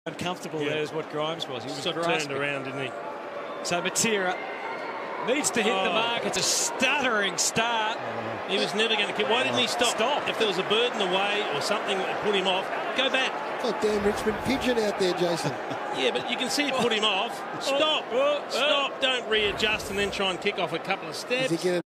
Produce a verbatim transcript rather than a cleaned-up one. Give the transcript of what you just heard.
Uncomfortable Yeah. there is what Grimes was. He was Sort of grasping. turned around, didn't he? So Matera needs to hit Oh. the mark. It's a stuttering start. He was never going to keep. Why didn't he stop? Stop. If there was a bird in the way or something that put him off, go back. Got damn Richmond pigeon out there, Jason. Yeah, but you can see it put him off. Stop. Oh, oh, Stop. Don't readjust and then try and kick off a couple of steps. Is he getting